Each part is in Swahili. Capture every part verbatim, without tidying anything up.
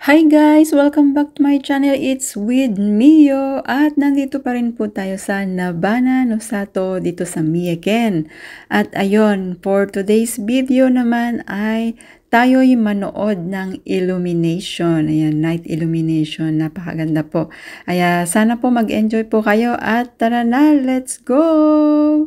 Hi guys! Welcome back to my channel. It's with Mio at nandito pa rin po tayo sa Nabana no Sato dito sa Me Again. At ayon, for today's video naman ay tayo'y manood ng Illumination. Ayan, night illumination. Napakaganda po. Kaya sana po mag-enjoy po kayo at tara na, let's go!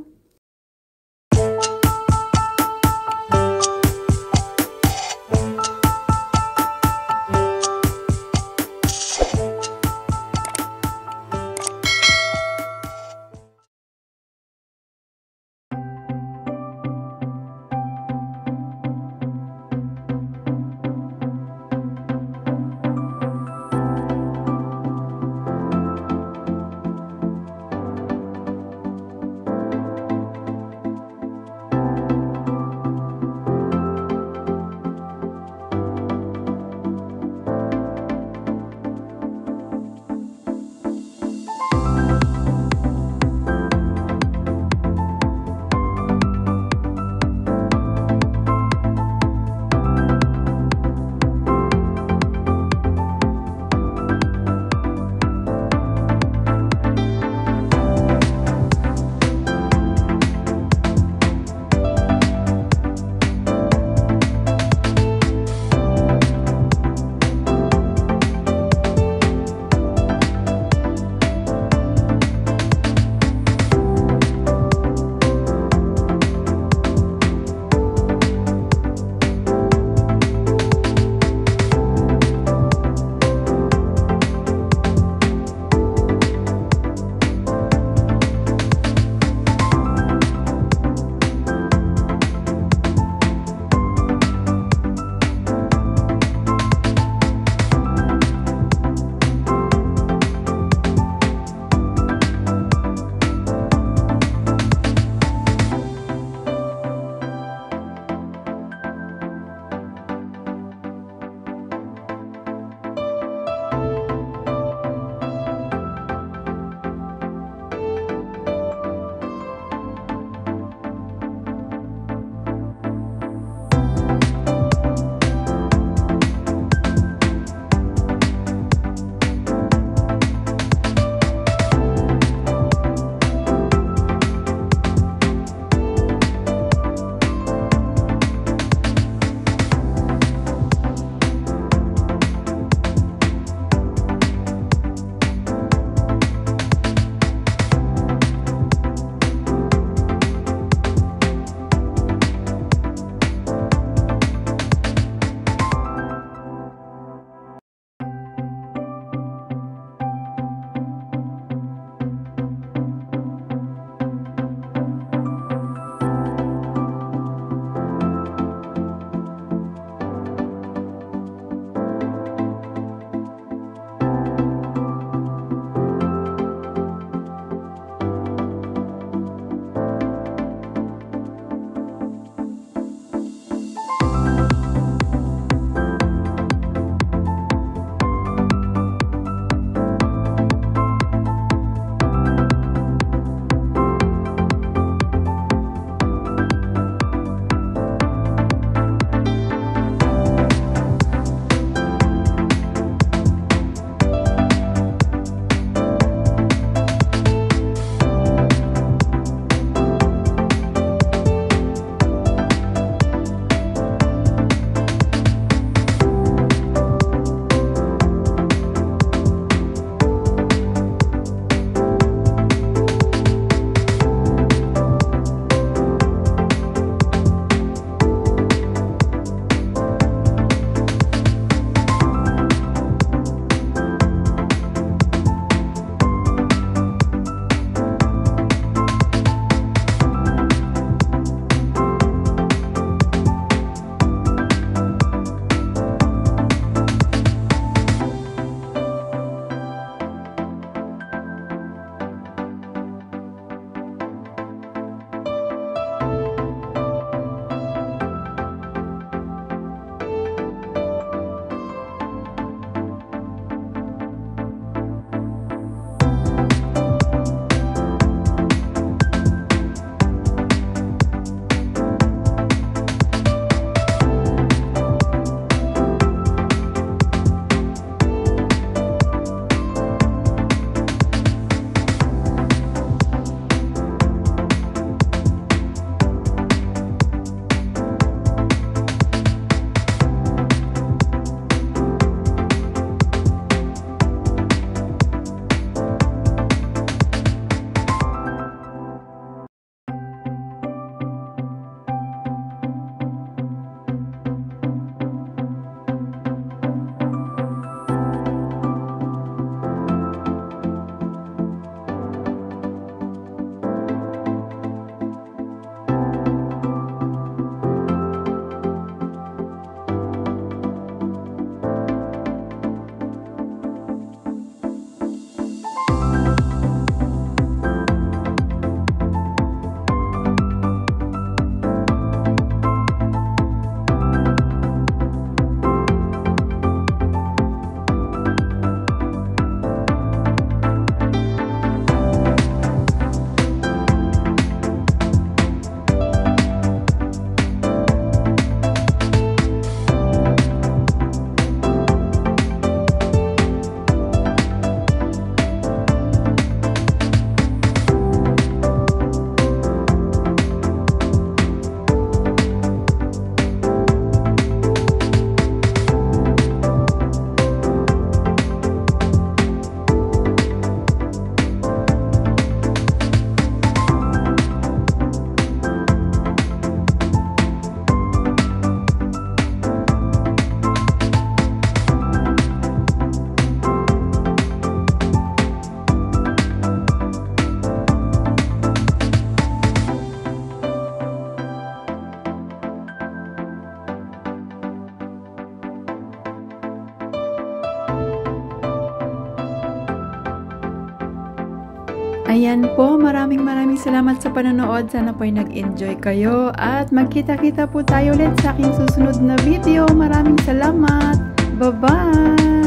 Ayan po, maraming maraming salamat sa panonood. Sana po ay nag-enjoy kayo at magkita-kita po tayo ulit sa aking susunod na video. Maraming salamat. Bye-bye!